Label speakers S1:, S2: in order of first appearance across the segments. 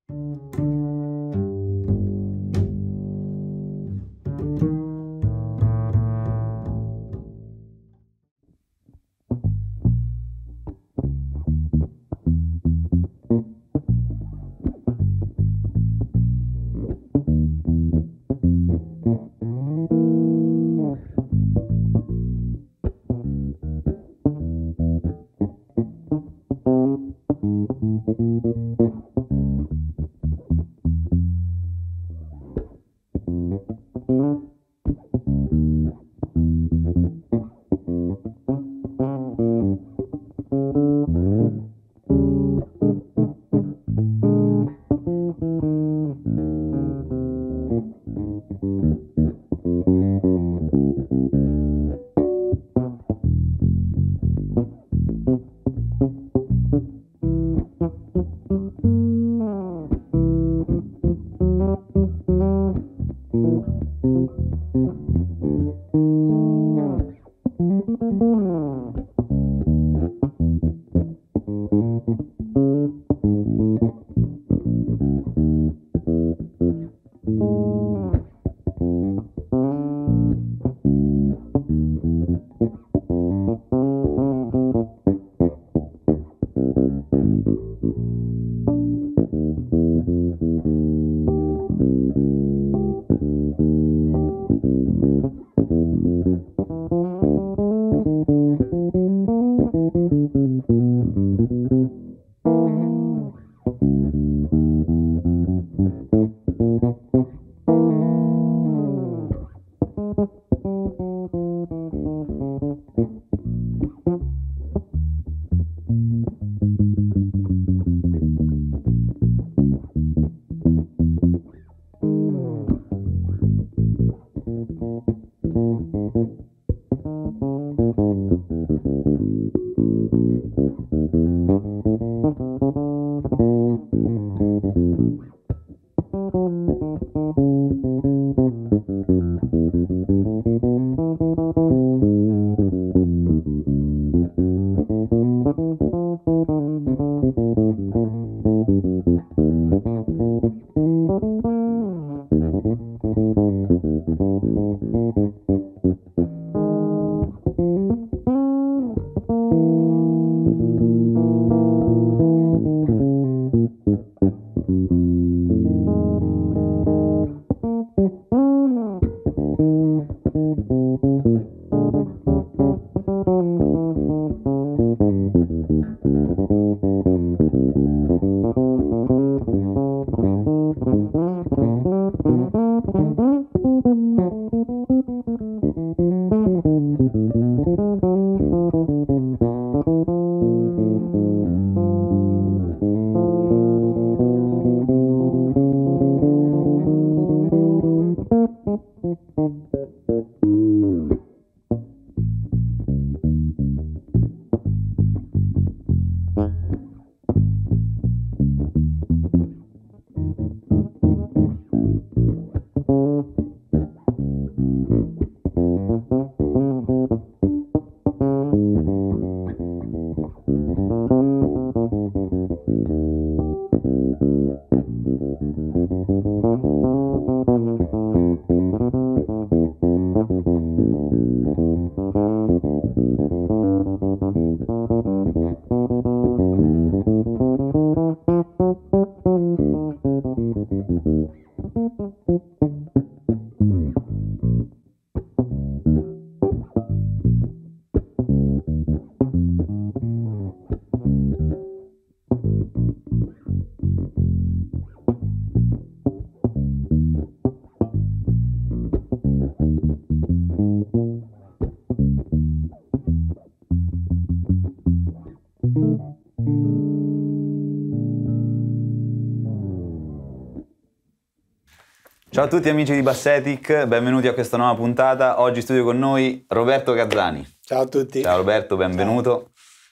S1: Ciao a tutti amici di Bassetic, benvenuti a questa nuova puntata. Oggi in studio con noi Roberto Gazzani.
S2: Ciao a tutti.
S1: Ciao Roberto, benvenuto.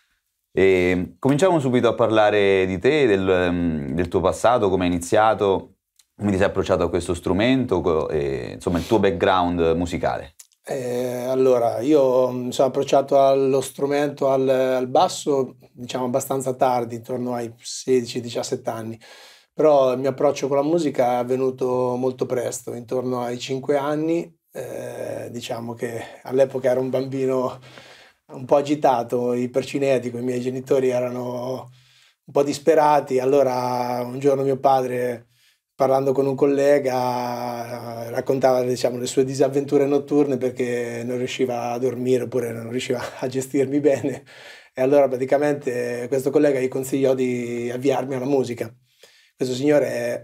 S1: E cominciamo subito a parlare di te, del tuo passato, come hai iniziato, come ti sei approcciato a questo strumento, e, insomma il tuo background musicale.
S2: Allora, io mi sono approcciato allo strumento, al basso, diciamo abbastanza tardi, intorno ai 16-17 anni. Però il mio approccio con la musica è avvenuto molto presto, intorno ai 5 anni. Diciamo che all'epoca ero un bambino un po' agitato, ipercinetico, i miei genitori erano un po' disperati. Allora un giorno mio padre, parlando con un collega, raccontava, diciamo, le sue disavventure notturne perché non riusciva a dormire oppure non riusciva a gestirmi bene. E allora praticamente questo collega gli consigliò di avviarmi alla musica. Questo signore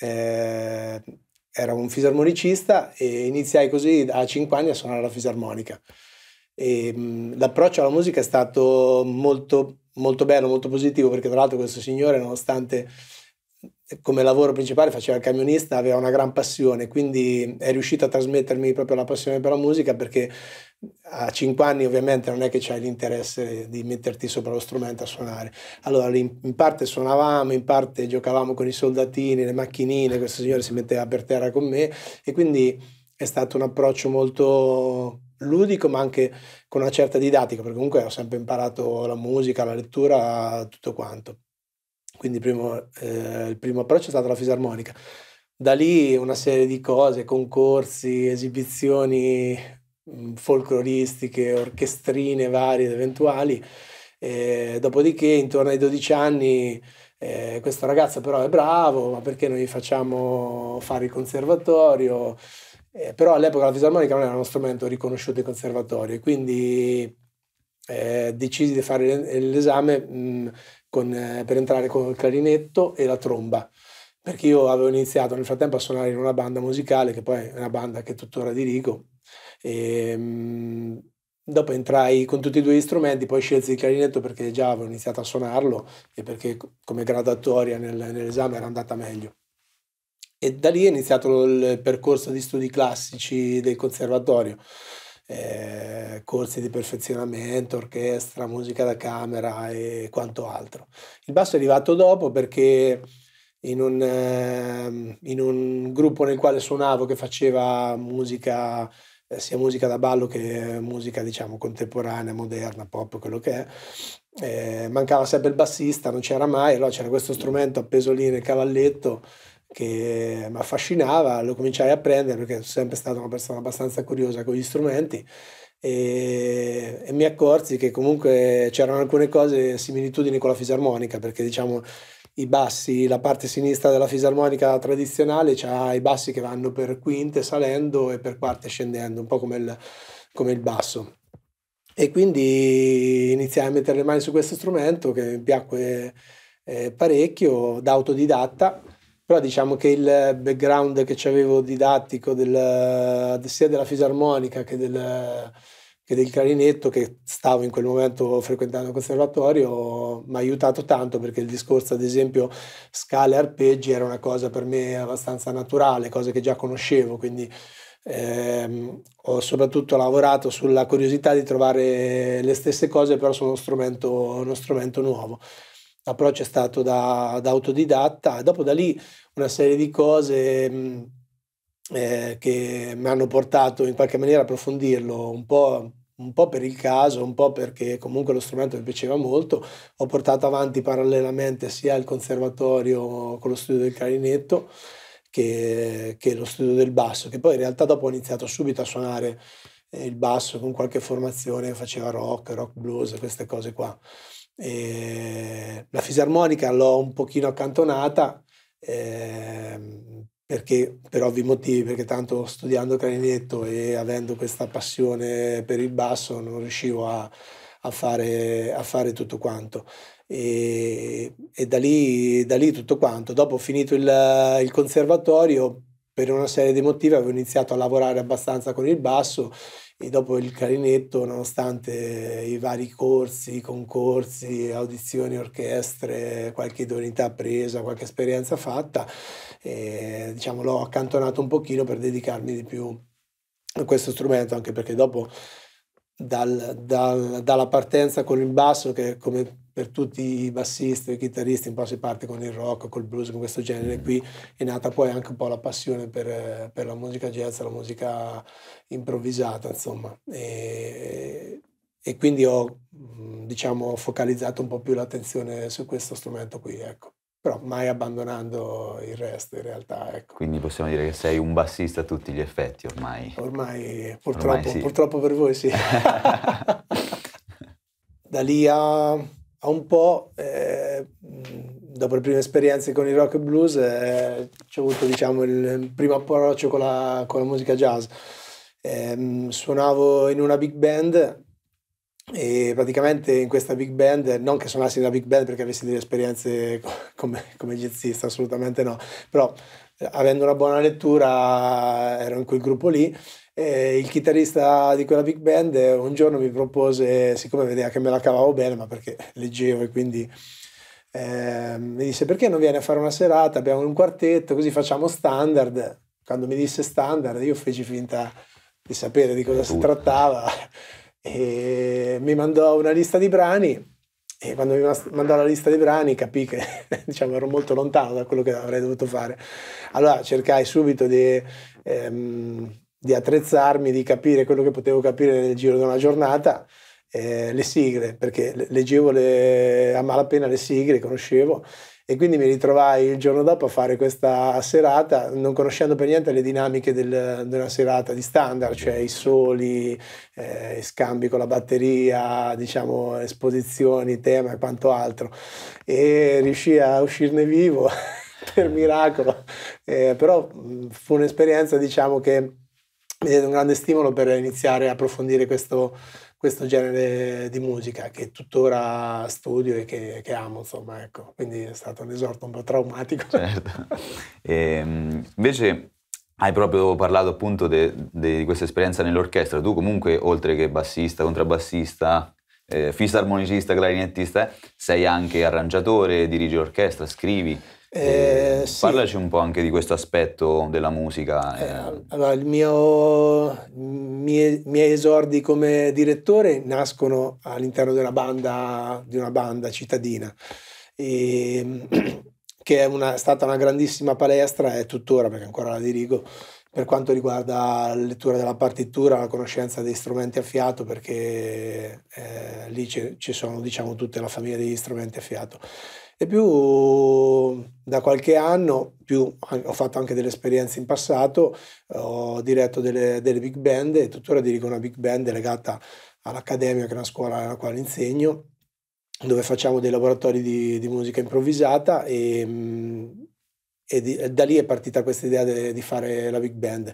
S2: era un fisarmonicista e iniziai così a 5 anni a suonare la fisarmonica. L'approccio alla musica è stato molto, molto bello, molto positivo, perché tra l'altro questo signore, nonostante come lavoro principale faceva il camionista, aveva una gran passione, quindi è riuscito a trasmettermi proprio la passione per la musica, perché a 5 anni ovviamente non è che c'hai l'interesse di metterti sopra lo strumento a suonare. Allora lì in parte suonavamo, in parte giocavamo con i soldatini, le macchinine, questo signore si metteva per terra con me, e quindi è stato un approccio molto ludico, ma anche con una certa didattica, perché comunque ho sempre imparato la musica, la lettura, tutto quanto. Quindi il primo approccio è stato la fisarmonica. Da lì una serie di cose, concorsi, esibizioni folcloristiche, orchestrine varie ed eventuali. Dopodiché, intorno ai 12 anni, questo ragazzo però è bravo, ma perché non gli facciamo fare il conservatorio? Però all'epoca la fisarmonica non era uno strumento riconosciuto in conservatorio, e quindi decisi di fare l'esame per entrare con il clarinetto e la tromba, perché io avevo iniziato nel frattempo a suonare in una banda musicale, che poi è una banda che tuttora dirigo. E, dopo entrai con tutti e due gli strumenti, poi scelsi il clarinetto perché già avevo iniziato a suonarlo e perché come graduatoria nell'esame era andata meglio. E da lì è iniziato il percorso di studi classici del conservatorio, corsi di perfezionamento, orchestra, musica da camera e quanto altro. Il basso è arrivato dopo perché in un gruppo nel quale suonavo, che faceva musica, sia musica da ballo che musica, diciamo, contemporanea, moderna, pop, quello che è, mancava sempre il bassista, non c'era mai, allora c'era questo strumento appeso lì nel cavalletto che mi affascinava, lo cominciai a prendere perché sono sempre stata una persona abbastanza curiosa con gli strumenti, e mi accorsi che comunque c'erano alcune cose, similitudini con la fisarmonica, perché diciamo i bassi, la parte sinistra della fisarmonica tradizionale c'ha i bassi che vanno per quinte salendo e per quarte scendendo, un po' come il basso. E quindi iniziai a mettere le mani su questo strumento che mi piacque parecchio, da autodidatta. Però diciamo che il background che avevo didattico sia della fisarmonica che del clarinetto, che stavo in quel momento frequentando il conservatorio, mi ha aiutato tanto, perché il discorso, ad esempio, scale e arpeggi era una cosa per me abbastanza naturale, cose che già conoscevo, quindi ho soprattutto lavorato sulla curiosità di trovare le stesse cose però su uno strumento nuovo. L'approccio è stato da autodidatta, e dopo da lì una serie di cose che mi hanno portato in qualche maniera a approfondirlo un po' per il caso, un po' perché comunque lo strumento mi piaceva molto. Ho portato avanti parallelamente sia il conservatorio con lo studio del clarinetto che lo studio del basso, che poi in realtà dopo ho iniziato subito a suonare il basso con qualche formazione che faceva rock blues, queste cose qua. La fisarmonica l'ho un pochino accantonata, perché per ovvi motivi, perché tanto studiando clarinetto e avendo questa passione per il basso non riuscivo a fare tutto quanto. E da lì tutto quanto. Dopo ho finito il conservatorio, per una serie di motivi avevo iniziato a lavorare abbastanza con il basso, e dopo il clarinetto, nonostante i vari corsi, concorsi, audizioni, orchestre, qualche idoneità presa, qualche esperienza fatta, diciamo l'ho accantonato un pochino per dedicarmi di più a questo strumento, anche perché dopo dalla partenza con il basso, che come per tutti i bassisti e i chitarristi un po' si parte con il rock, col blues, con questo genere qui, è nata poi anche un po' la passione per la musica jazz, la musica improvvisata, insomma. E quindi ho, diciamo, focalizzato un po' più l'attenzione su questo strumento qui, ecco. però mai abbandonando il resto in realtà, ecco.
S1: Quindi possiamo dire che sei un bassista a tutti gli effetti ormai.
S2: Ormai
S1: Ormai sì.
S2: purtroppo per voi sì. Da lì a un po', dopo le prime esperienze con il rock e blues, c'ho avuto diciamo il primo approccio con la musica jazz. Suonavo in una big band e praticamente in questa big band, non che suonassi in una big band perché avessi delle esperienze come jazzista, assolutamente no, però avendo una buona lettura ero in quel gruppo lì. Il chitarrista di quella big band un giorno mi propose, siccome vedeva che me la cavavo bene, ma perché leggevo e quindi mi disse perché non vieni a fare una serata, abbiamo un quartetto, così facciamo standard. Quando mi disse standard io feci finta di sapere di cosa si trattava e mi mandò una lista di brani e quando mi mandò la lista di brani capì che diciamo ero molto lontano da quello che avrei dovuto fare. Allora cercai subito di attrezzarmi, di capire quello che potevo capire nel giro di una giornata, le sigle, perché leggevo a malapena le sigle, conoscevo, e quindi mi ritrovai il giorno dopo a fare questa serata, non conoscendo per niente le dinamiche di una serata di standard, cioè i soli, i scambi con la batteria, diciamo, esposizioni, tema e quanto altro, e riuscii a uscirne vivo per miracolo, però fu un'esperienza, diciamo, che mi diede un grande stimolo per iniziare a approfondire questo genere di musica che tuttora studio e che amo, insomma, ecco. Quindi è stato un esordio un po' traumatico.
S1: Certo. Invece hai proprio parlato appunto di questa esperienza nell'orchestra. Tu comunque, oltre che bassista, contrabbassista, fisarmonicista, clarinettista, sei anche arrangiatore, dirigi l'orchestra, scrivi.
S2: Sì.
S1: Parlaci un po' anche di questo aspetto della musica.
S2: Allora, i miei esordi come direttore nascono all'interno di una banda cittadina, che è stata una grandissima palestra e tuttora, perché ancora la dirigo, per quanto riguarda la lettura della partitura, la conoscenza degli strumenti a fiato, perché lì ci sono, diciamo, tutta la famiglia degli strumenti a fiato. E più da qualche anno, ho fatto anche delle esperienze in passato, ho diretto delle big band e tuttora dirigo una big band legata all'Accademia, che è una scuola nella quale insegno, dove facciamo dei laboratori di musica improvvisata e da lì è partita questa idea di fare la big band.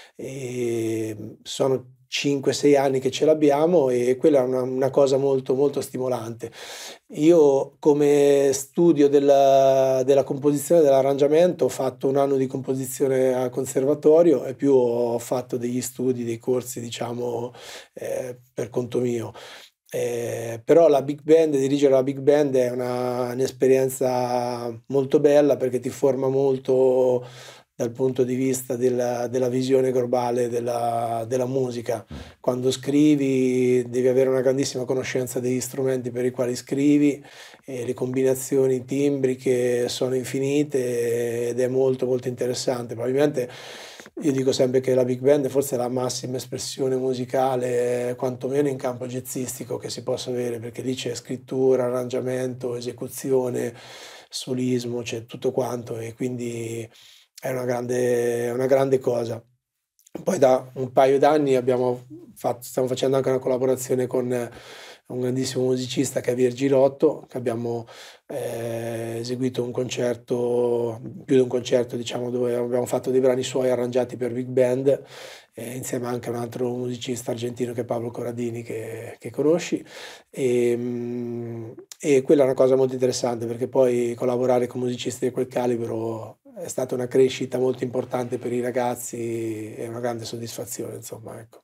S2: E sono 5-6 anni che ce l'abbiamo e quella è una cosa molto molto stimolante. Io come studio della composizione e dell'arrangiamento ho fatto un anno di composizione al conservatorio e più ho fatto degli studi, dei corsi, diciamo, per conto mio. Però la big band, dirigere la big band è un'esperienza molto bella perché ti forma molto dal punto di vista della visione globale della musica. Quando scrivi devi avere una grandissima conoscenza degli strumenti per i quali scrivi, e le combinazioni timbriche sono infinite ed è molto molto interessante. Probabilmente io dico sempre che la big band forse è la massima espressione musicale, quantomeno in campo jazzistico, che si possa avere, perché lì c'è scrittura, arrangiamento, esecuzione, solismo, c'è tutto quanto e quindi è una grande cosa. Poi da un paio d'anni stiamo facendo anche una collaborazione con un grandissimo musicista che è Virgilotto, che abbiamo eseguito un concerto, più di un concerto, diciamo, dove abbiamo fatto dei brani suoi arrangiati per big band, insieme anche a un altro musicista argentino che è Pablo Corradini, che conosci, e quella è una cosa molto interessante perché poi collaborare con musicisti di quel calibro è stata una crescita molto importante per i ragazzi e una grande soddisfazione, insomma, ecco.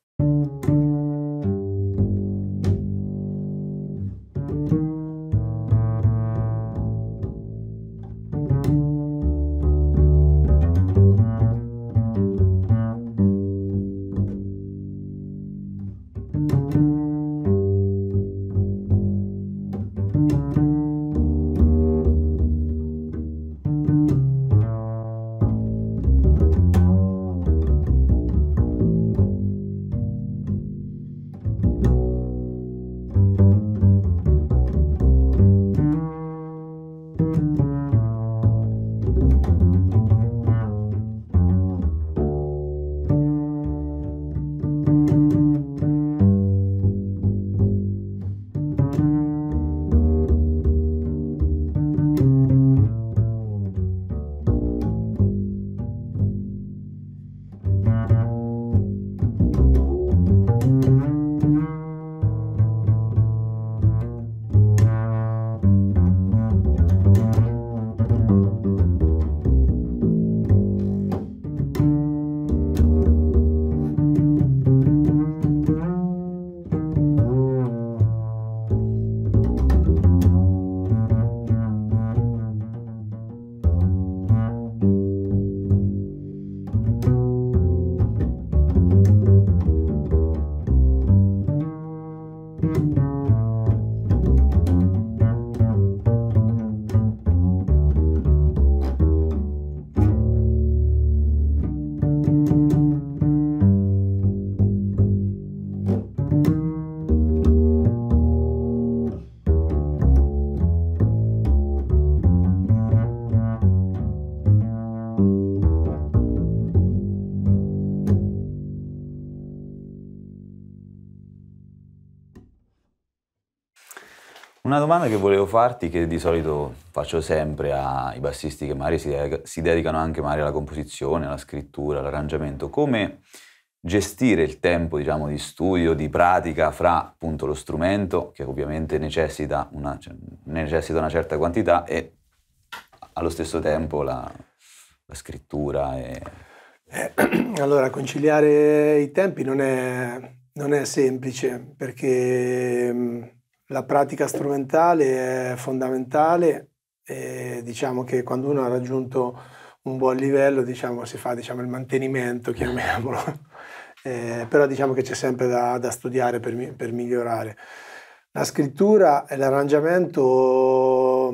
S1: Una domanda che volevo farti, che di solito faccio sempre ai bassisti che magari si dedicano anche magari alla composizione, alla scrittura, all'arrangiamento: come gestire il tempo, diciamo, di studio, di pratica fra appunto lo strumento, che ovviamente necessita una certa quantità, e allo stesso tempo la scrittura.
S2: Allora, conciliare i tempi non è semplice, perché la pratica strumentale è fondamentale, e diciamo che quando uno ha raggiunto un buon livello, diciamo, si fa, diciamo, il mantenimento, chiamiamolo. Però diciamo che c'è sempre da studiare per migliorare. La scrittura e l'arrangiamento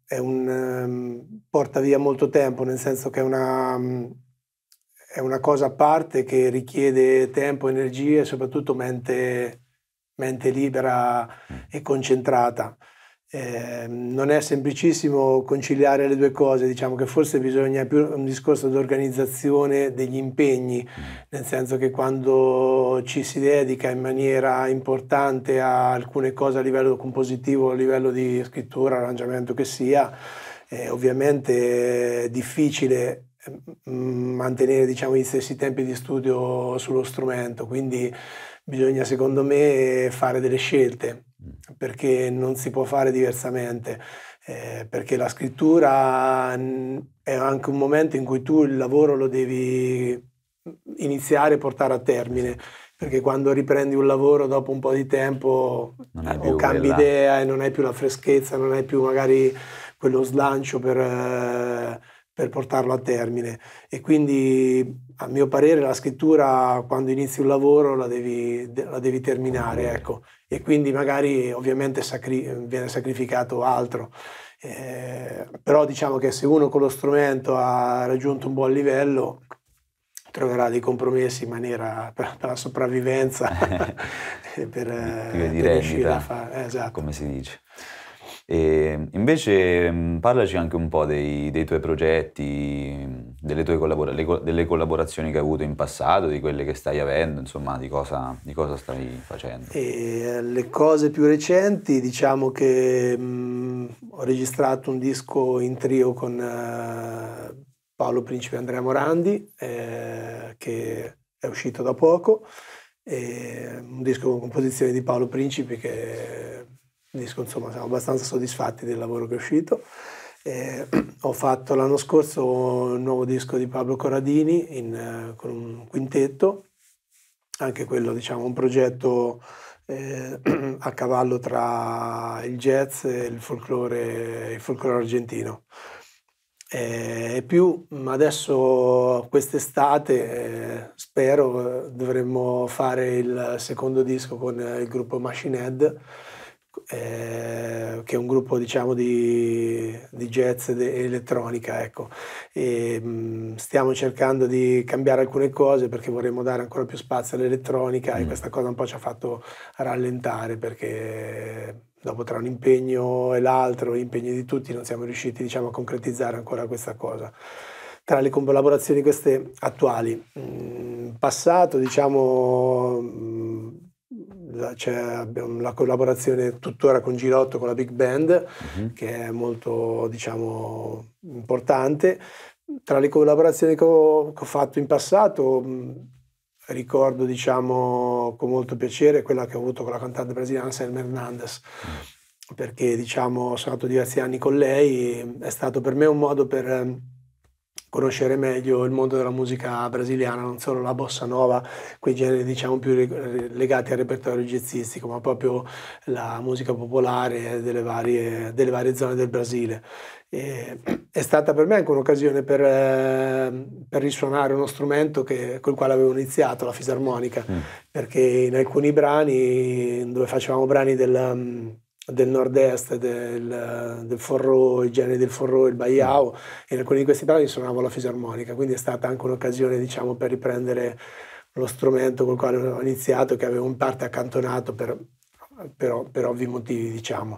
S2: porta via molto tempo, nel senso che è una cosa a parte che richiede tempo, energie e soprattutto mente libera e concentrata. Non è semplicissimo conciliare le due cose, diciamo che forse bisogna più un discorso di organizzazione degli impegni, nel senso che quando ci si dedica in maniera importante a alcune cose a livello compositivo, a livello di scrittura, arrangiamento che sia, ovviamente è difficile mantenere, diciamo, gli stessi tempi di studio sullo strumento, quindi bisogna, secondo me, fare delle scelte, perché non si può fare diversamente, perché la scrittura è anche un momento in cui tu il lavoro lo devi iniziare e portare a termine, perché quando riprendi un lavoro dopo un po' di tempo o cambi idea e non hai più la freschezza, non hai più magari quello slancio per portarlo a termine. E quindi, a mio parere, la scrittura, quando inizi un lavoro, la devi terminare, ecco. E quindi magari ovviamente viene sacrificato altro. Però diciamo che se uno con lo strumento ha raggiunto un buon livello, troverà dei compromessi in maniera per la sopravvivenza, per riuscire a fare. Esatto.
S1: Come si dice. E invece parlaci anche un po' dei tuoi progetti, delle tue delle collaborazioni che hai avuto in passato, di quelle che stai avendo, insomma, di cosa stai facendo.
S2: E le cose più recenti, diciamo che ho registrato un disco in trio con Paolo Principe e Andrea Morandi, che è uscito da poco, un disco con composizioni di Paolo Principe, che disco, insomma, siamo abbastanza soddisfatti del lavoro che è uscito. Ho fatto l'anno scorso un nuovo disco di Pablo Corradini con un quintetto, anche quello, diciamo, un progetto a cavallo tra il jazz e il folklore argentino. E più adesso quest'estate spero dovremmo fare il secondo disco con il gruppo Machine Head, che è un gruppo, diciamo, di jazz e elettronica, ecco. E stiamo cercando di cambiare alcune cose perché vorremmo dare ancora più spazio all'elettronica, e questa cosa un po' ci ha fatto rallentare, perché dopo, tra un impegno e l'altro, gli impegni di tutti, non siamo riusciti, diciamo, a concretizzare ancora questa cosa. Tra le collaborazioni queste attuali, in passato, diciamo, abbiamo la collaborazione tuttora con Girotto, con la Big Band, che è molto, diciamo, importante. Tra le collaborazioni che ho fatto in passato, ricordo, diciamo, con molto piacere quella che ho avuto con la cantante brasiliana Selma Hernandez, perché, diciamo, sono stato diversi anni con lei, è stato per me un modo per conoscere meglio il mondo della musica brasiliana, non solo la bossa nova, quei generi, diciamo, più legati al repertorio jazzistico, ma proprio la musica popolare delle varie zone del Brasile. È stata per me anche un'occasione per risuonare uno strumento col quale avevo iniziato, la fisarmonica, perché in alcuni brani, dove facevamo brani del nord-est, del forró, i generi del forró, il baião, e in alcuni di questi brani suonavo la fisarmonica, quindi è stata anche un'occasione, diciamo, per riprendere lo strumento col quale ho iniziato, che avevo in parte accantonato per ovvi motivi, diciamo.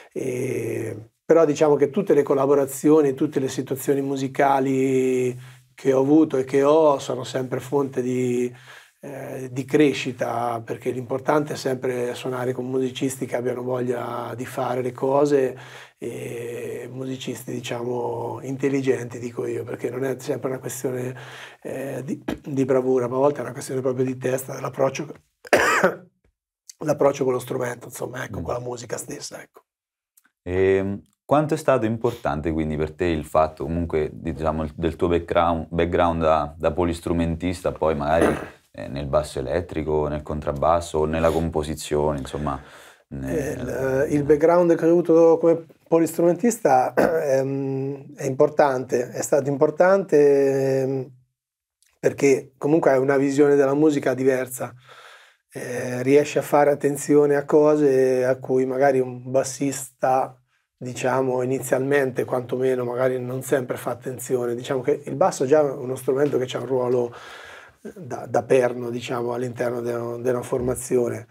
S2: Però diciamo che tutte le collaborazioni, tutte le situazioni musicali che ho avuto e che ho sono sempre fonte di di crescita, perché l'importante è sempre suonare con musicisti che abbiano voglia di fare le cose, e musicisti diciamo intelligenti, dico io, perché non è sempre una questione di bravura, ma a volte è una questione proprio di testa, dell'approccio l'approccio con lo strumento, insomma, ecco, con la musica stessa, ecco.
S1: Quanto è stato importante quindi per te il fatto comunque diciamo del tuo background da polistrumentista, poi magari nel basso elettrico, nel contrabbasso o nella composizione, insomma?
S2: Il background che ho avuto come polistrumentista è importante, è stato importante perché comunque hai una visione della musica diversa, riesci a fare attenzione a cose a cui magari un bassista, diciamo inizialmente quantomeno, magari non sempre fa attenzione. Diciamo che il basso è già uno strumento che ha un ruolo da perno, diciamo, all'interno della formazione.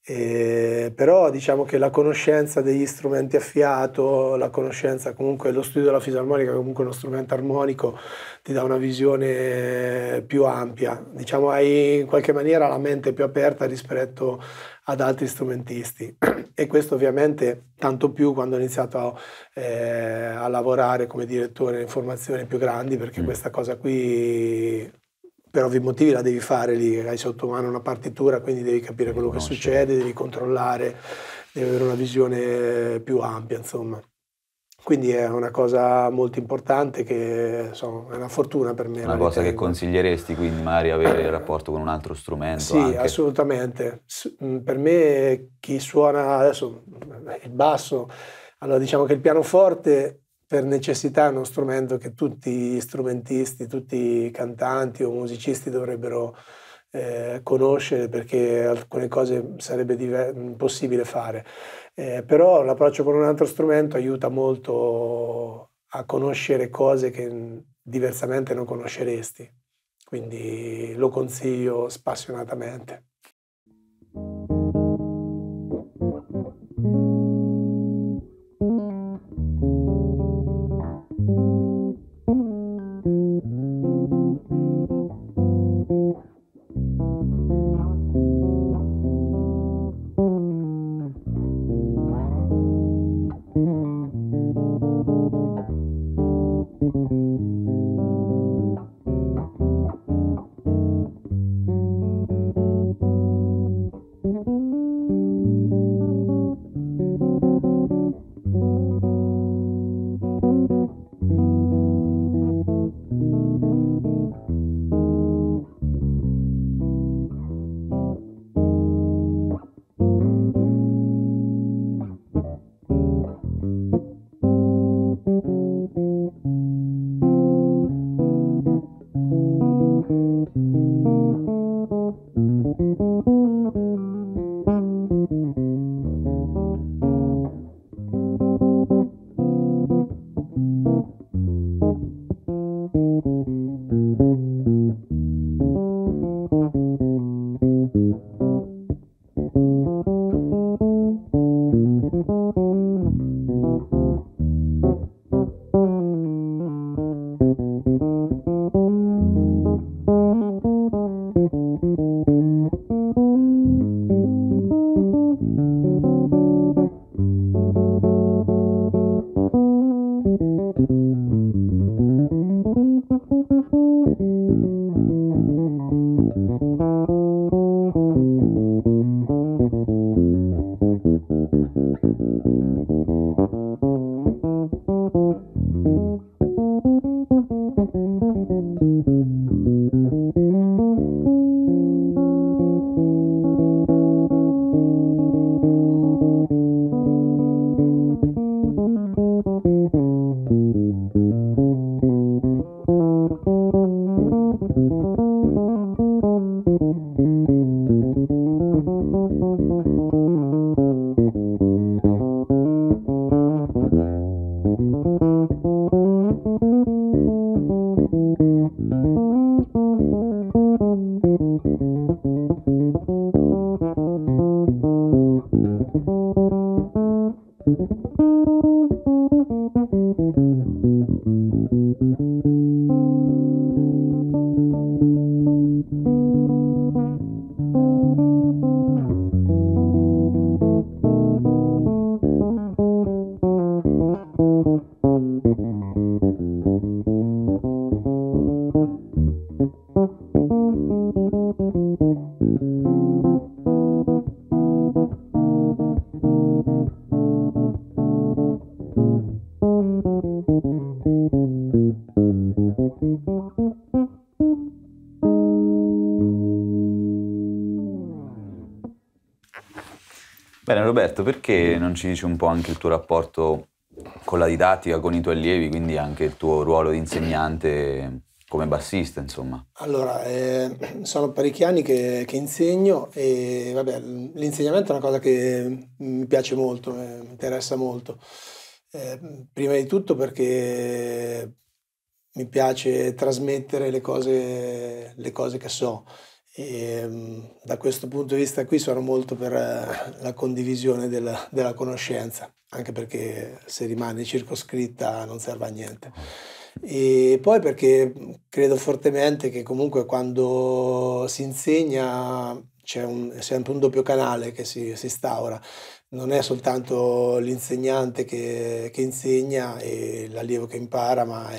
S2: Però diciamo che la conoscenza degli strumenti a fiato, la conoscenza comunque lo studio della fisarmonica, comunque uno strumento armonico, ti dà una visione più ampia, diciamo hai in qualche maniera la mente più aperta rispetto ad altri strumentisti e questo ovviamente tanto più quando ho iniziato a lavorare come direttore in formazioni più grandi, perché questa cosa qui per ovvi motivi la devi fare lì, hai sotto mano una partitura, quindi devi capire quello che succede, devi controllare, devi avere una visione più ampia, insomma. Quindi è una cosa molto importante che insomma, è una fortuna per me.
S1: Una cosa che consiglieresti quindi magari avere il rapporto con un altro strumento?
S2: Sì,
S1: anche?
S2: Assolutamente. Per me chi suona adesso il basso, allora diciamo che il pianoforte per necessità è uno strumento che tutti gli strumentisti, tutti i cantanti o musicisti dovrebbero conoscere, perché alcune cose sarebbe impossibile fare. Però l'approccio con un altro strumento aiuta molto a conoscere cose che diversamente non conosceresti. Quindi lo consiglio spassionatamente.
S1: Roberto, perché non ci dici un po' anche il tuo rapporto con la didattica, con i tuoi allievi, quindi anche il tuo ruolo di insegnante come bassista, insomma?
S2: Allora, sono parecchi anni che insegno e vabbè, l'insegnamento è una cosa che mi piace molto, mi interessa molto. Prima di tutto perché mi piace trasmettere le cose che so. Da questo punto di vista qui sono molto per la condivisione della conoscenza, anche perché se rimane circoscritta non serve a niente. E poi perché credo fortemente che comunque quando si insegna c'è sempre un doppio canale che si instaura. Non è soltanto l'insegnante che insegna e l'allievo che impara, ma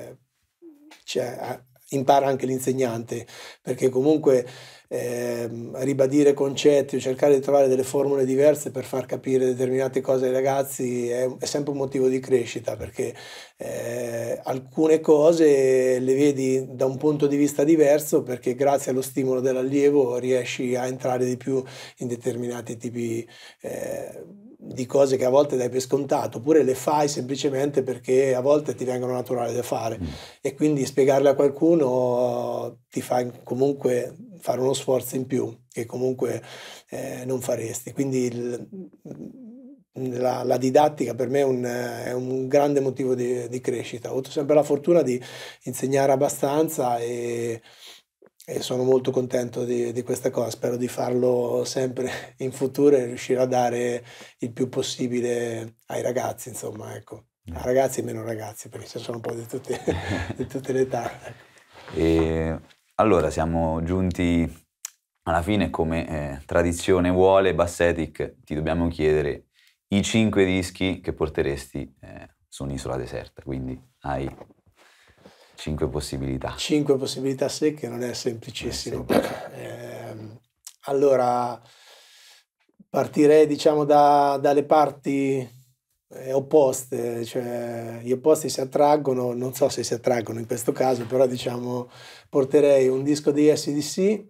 S2: impara anche l'insegnante, perché comunque ribadire concetti o cercare di trovare delle formule diverse per far capire determinate cose ai ragazzi è sempre un motivo di crescita, perché alcune cose le vedi da un punto di vista diverso, perché grazie allo stimolo dell'allievo riesci a entrare di più in determinati tipi di cose che a volte dai per scontato, oppure le fai semplicemente perché a volte ti vengono naturali da fare e quindi spiegarle a qualcuno ti fa comunque fare uno sforzo in più che comunque non faresti. Quindi la didattica per me è un grande motivo di crescita. Ho avuto sempre la fortuna di insegnare abbastanza e sono molto contento di questa cosa. Spero di farlo sempre in futuro e riuscire a dare il più possibile ai ragazzi, insomma, ecco. A ragazzi e meno ragazzi, perché ci sono un po' di tutte le età.
S1: E allora siamo giunti alla fine, come tradizione vuole, Bassetic, ti dobbiamo chiedere i 5 dischi che porteresti su un'isola deserta, quindi hai 5 possibilità.
S2: 5 possibilità secche non è semplicissimo. Allora, partirei diciamo dalle parti opposte, cioè gli opposti si attraggono, non so se si attraggono in questo caso, però diciamo porterei un disco di AC/DC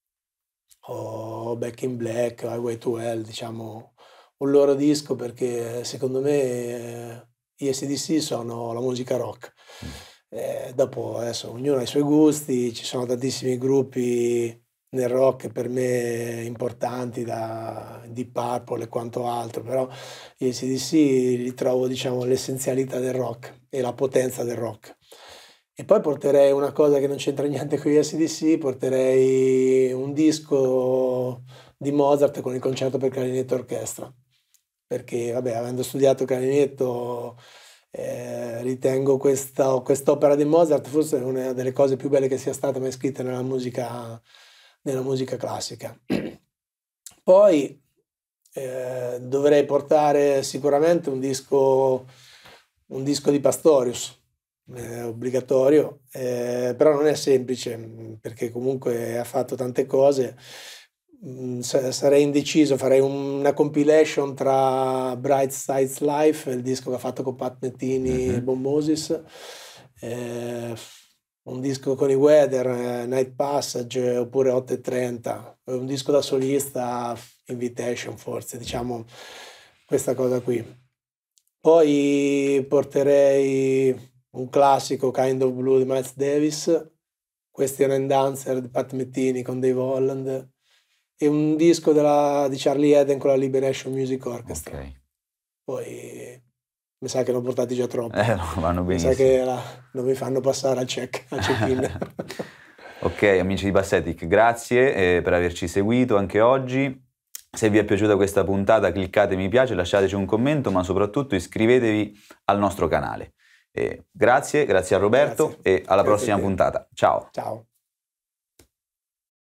S2: o Back in Black, Highway to Hell, diciamo un loro disco, perché secondo me gli AC/DC sono la musica rock. Dopo adesso ognuno ha i suoi gusti, ci sono tantissimi gruppi nel rock per me importanti, da Deep Purple e quanto altro, però gli AC/DC li trovo diciamo l'essenzialità del rock e la potenza del rock. E poi porterei una cosa che non c'entra niente con gli AC/DC, porterei un disco di Mozart con il concerto per clarinetto e orchestra, perché vabbè, avendo studiato clarinetto ritengo quest'opera di Mozart forse una delle cose più belle che sia stata mai scritta nella musica classica. Poi dovrei portare sicuramente un disco di Pastorius, obbligatorio, però non è semplice perché comunque ha fatto tante cose. Sarei indeciso, farei una compilation tra Bright Sides Life, il disco che ha fatto con Pat Metheny e Bon Moses, un disco con i Weather, Night Passage, oppure 8:30, un disco da solista, Invitation forse, diciamo questa cosa qui. Poi porterei un classico, Kind of Blue di Miles Davis, Question and Answer di Pat Metheny con Dave Holland, e un disco di Charlie Eden con la Liberation Music Orchestra.
S1: Okay.
S2: Poi mi sa che ne ho portati già troppi.
S1: No, vanno benissimo.
S2: Mi sa che non mi fanno passare al check-in.
S1: Ok, amici di Bassetic, grazie per averci seguito anche oggi. Se vi è piaciuta questa puntata cliccate mi piace, lasciateci un commento, ma soprattutto iscrivetevi al nostro canale. Grazie a Roberto e alla prossima puntata. Ciao.
S2: Ciao.